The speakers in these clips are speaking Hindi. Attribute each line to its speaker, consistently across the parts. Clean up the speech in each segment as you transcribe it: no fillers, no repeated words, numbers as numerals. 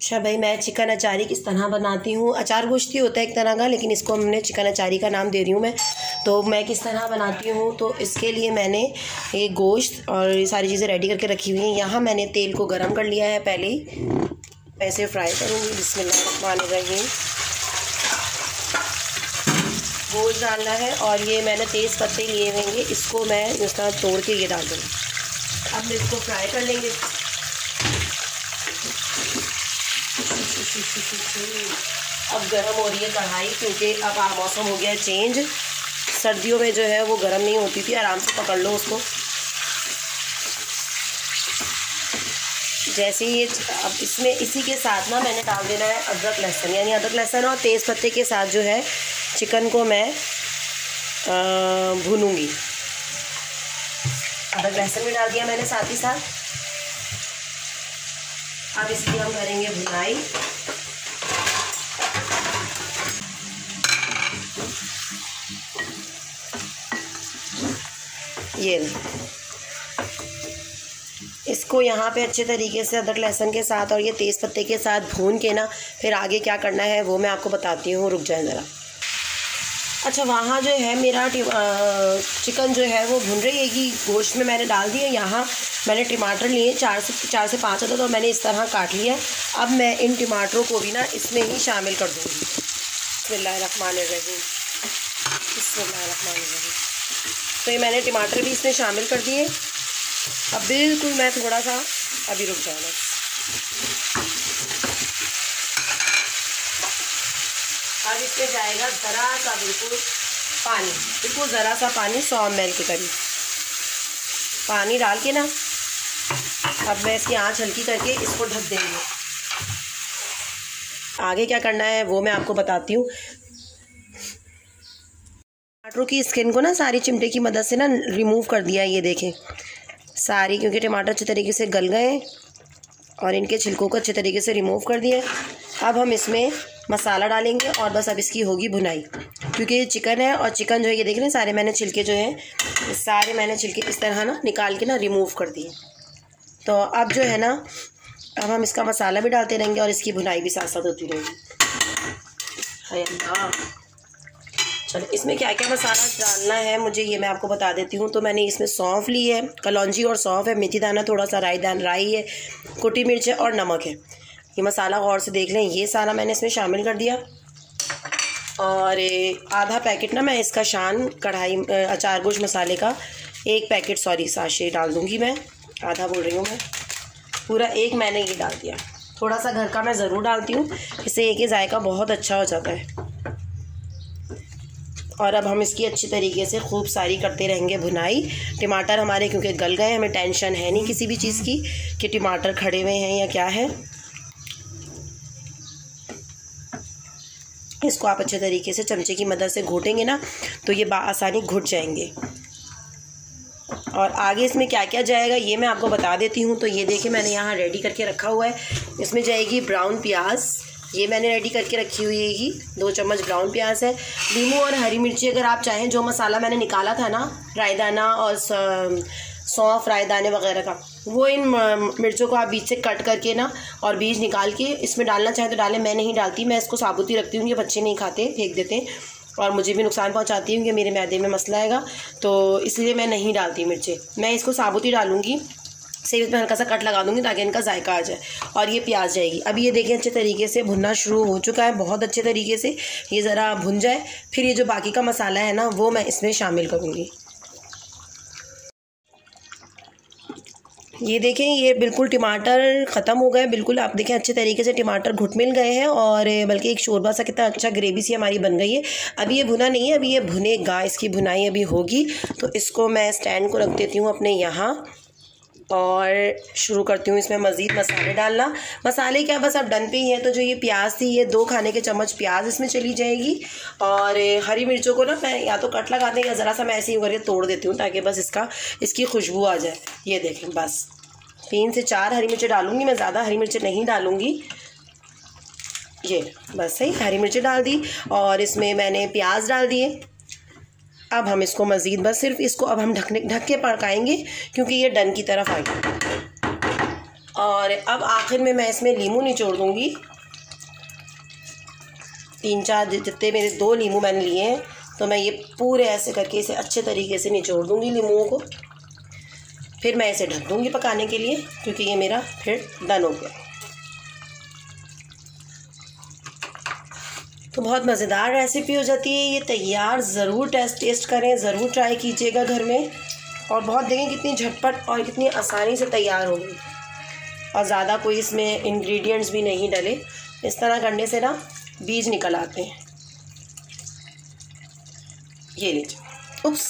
Speaker 1: अच्छा भाई, मैं चिकन अचारी किस तरह बनाती हूँ। अचार गोश्ती होता है एक तरह का, लेकिन इसको हमने चिकन अचारी का नाम दे रही हूँ मैं। तो मैं किस तरह बनाती हूँ, तो इसके लिए मैंने ये गोश्त और ये सारी चीज़ें रेडी करके रखी हुई हैं। यहाँ मैंने तेल को गरम कर लिया है पहले ही। ऐसे फ्राई करूँगी। बिस्मिल्लाहिर्रहमानिर्रहीम। गोश्त डालना है और ये मैंने तेज़ पत्ते लिए हुए, इसको मैं इस तरह तोड़ के ये डाल दूँगी। अब इसको फ्राई कर लेंगे। अब गर्म हो रही है कढ़ाई, क्योंकि अब मौसम हो गया है चेंज। सर्दियों में जो है वो गर्म नहीं होती थी। आराम से पकड़ लो उसको। जैसे ही अब इसमें इसी के साथ ना मैंने डाल देना है अदरक लहसुन, यानी अदरक लहसुन और तेज़ पत्ते के साथ जो है चिकन को मैं भूनूंगी। अदरक लहसुन भी डाल दिया मैंने साथ ही साथ। अब इसकी हम करेंगे भुनाई। ये इसको यहाँ पे अच्छे तरीके से अदरक लहसुन के साथ और ये तेज़ पत्ते के साथ भून के ना फिर आगे क्या करना है वो मैं आपको बताती हूँ। रुक जाए ज़रा। अच्छा, वहाँ जो है मेरा चिकन जो है वो भुन रही है कि गोश्त में मैंने डाल दिया। यहाँ मैंने टमाटर लिए 4 से 5 अदद और मैंने इस तरह काट लिया। अब मैं इन टमाटरों को भी ना इसमें ही शामिल कर दूँगी। बिस्मिल्लाहिर्रहमानिर्रहीम। तो ये मैंने टमाटर भी इसमें शामिल कर दिए। अब बिल्कुल मैं थोड़ा सा अभी रुक जाना। अब इसमें जाएगा ज़रा सा बिल्कुल पानी, बिल्कुल ज़रा सा पानी, 100 ml के करीब पानी डाल के ना अब मैं इसकी आंच हल्की करके इसको ढक देंगे। आगे क्या करना है वो मैं आपको बताती हूँ। टमाटरों की स्किन को ना सारी चिमटे की मदद से ना रिमूव कर दिया, ये देखें सारी, क्योंकि टमाटर अच्छे तरीके से गल गए और इनके छिलकों को अच्छे तरीके से रिमूव कर दिया। अब हम इसमें मसाला डालेंगे और बस अब इसकी होगी भुनाई, क्योंकि ये चिकन है और चिकन जो है ये देख रहे हैं सारे मैंने छिलके जो हैं सारे मैंने छिलके इस तरह ना निकाल के ना रिमूव कर दिए। तो अब जो है ना अब हम इसका मसाला भी डालते रहेंगे और इसकी भुनाई भी साथ साथ होती रहेगी। चलो, इसमें क्या क्या मसाला डालना है मुझे ये मैं आपको बता देती हूँ। तो मैंने इसमें सौंफ ली है, कलौंजी और सौंफ है, मेथी दाना थोड़ा सा, राई है, कुटी मिर्च है और नमक है। ये मसाला गौर से देख लें, ये सारा मैंने इसमें शामिल कर दिया। और आधा पैकेट ना मैं इसका शान कढ़ाई अचार गोश्त मसाले का 1 पैकेट साशे डाल दूँगी मैं। आधा बोल रही हूँ मैं, पूरा 1 मैंने ये डाल दिया। थोड़ा सा घर का मैं ज़रूर डालती हूँ, इससे एक ही जायका बहुत अच्छा हो जाता है। और अब हम इसकी अच्छी तरीके से खूब सारी करते रहेंगे भुनाई। टमाटर हमारे क्योंकि गल गए, हमें टेंशन है नहीं किसी भी चीज़ की कि टमाटर खड़े हुए हैं या क्या है। इसको आप अच्छे तरीके से चमचे की मदद से घोटेंगे ना तो ये आसानी घुट जाएंगे। और आगे इसमें क्या क्या जाएगा ये मैं आपको बता देती हूँ। तो ये देखिए मैंने यहाँ रेडी करके रखा हुआ है। इसमें जाएगी ब्राउन प्याज, ये मैंने रेडी करके रखी हुई है। 2 चम्मच ब्राउन प्याज है। नींबू और हरी मिर्ची अगर आप चाहें, जो मसाला मैंने निकाला था ना रायदाना और सौंफ रायदाने वगैरह का, वो इन मिर्चों को आप बीच से कट करके ना और बीज निकाल के इसमें डालना चाहें तो डालें। मैं नहीं डालती, मैं इसको साबुत ही रखती हूँ। ये बच्चे नहीं खाते, फेंक देते हैं और मुझे भी नुकसान पहुँचाती हूँ कि मेरे मैदे में मसला आएगा, तो इसलिए मैं नहीं डालती मिर्चें। मैं इसको साबुत ही डालूँगी। सेब में हल्का सा कट लगा दूँगी ताकि इनका जायका आ जाए। और ये प्याज जाएगी। अब ये देखें अच्छे तरीके से भुनना शुरू हो चुका है, बहुत अच्छे तरीके से। ये ज़रा भुन जाए, फिर ये जो बाकी का मसाला है ना वो मैं इसमें शामिल करूँगी। ये देखें ये बिल्कुल टमाटर ख़त्म हो गए, बिल्कुल आप देखें अच्छे तरीके से टमाटर घुट मिल गए हैं और बल्कि एक शोरबा सा कितना अच्छा ग्रेवी सी हमारी बन गई है। अभी ये भुना नहीं है, अभी ये भुनेगा, इसकी भुनाई अभी होगी। तो इसको मैं स्टैंड को रख देती हूँ अपने यहाँ और शुरू करती हूँ इसमें मज़ीद मसाले डालना। मसाले क्या बस अब डन पे ही है। तो जो ये प्याज थी, ये 2 खाने के चम्मच प्याज इसमें चली जाएगी। और हरी मिर्चों को ना मैं या तो कट लगाते हैं या ज़रा सा मैं ऐसे ही करके तोड़ देती हूँ ताकि बस इसकी खुशबू आ जाए। ये देखें बस 3 से 4 हरी मिर्चें डालूँगी मैं, ज़्यादा हरी मिर्चें नहीं डालूँगी। ये बस सही हरी मिर्चें डाल दी और इसमें मैंने प्याज डाल दिए। अब हम इसको मज़ीद बस सिर्फ इसको अब हम ढक के पकाएंगे क्योंकि ये डन की तरफ आ गया। और अब आखिर में मैं इसमें नींबू निचोड़ दूँगी। 3-4 जितने मेरे 2 नींबू मैंने लिए हैं, तो मैं ये पूरे ऐसे करके इसे अच्छे तरीके से निचोड़ दूँगी नींबुओं को। फिर मैं इसे ढक दूँगी पकाने के लिए, क्योंकि ये मेरा फिर डन हो गया। तो बहुत मज़ेदार रेसिपी हो जाती है ये तैयार। ज़रूर टेस्ट करें, ज़रूर ट्राई कीजिएगा घर में। और बहुत देखें कितनी झटपट और कितनी आसानी से तैयार हो गई, और ज़्यादा कोई इसमें इंग्रेडिएंट्स भी नहीं डले। इस तरह करने से ना बीज निकल आते हैं। ये लीजिए। उप्स।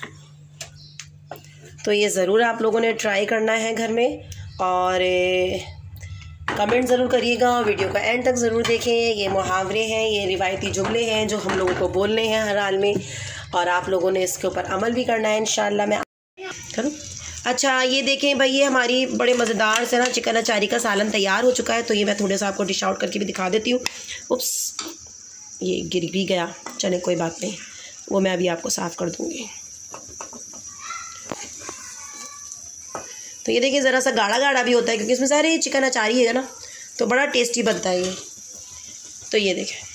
Speaker 1: तो ये ज़रूर आप लोगों ने ट्राई करना है घर में, और कमेंट ज़रूर करिएगा। वीडियो का एंड तक ज़रूर देखें। ये मुहावरे हैं, ये रिवायती जुमले हैं जो हम लोगों को बोलने हैं हर हाल में, और आप लोगों ने इसके ऊपर अमल भी करना है इंशाल्लाह। मैं करूँ? अच्छा, ये देखें भाई, ये हमारी बड़े मज़ेदार से ना चिकन अचारी का सालन तैयार हो चुका है। तो ये मैं थोड़ा सा आपको डिश आउट करके भी दिखा देती हूँ। उप्स, ये गिर भी गया, चले कोई बात नहीं, वो मैं अभी आपको साफ़ कर दूँगी। तो ये देखिए ज़रा सा गाढ़ा गाढ़ा भी होता है, क्योंकि इसमें सारे चिकन अचारी है ना, तो बड़ा टेस्टी बनता है ये। तो ये देखें,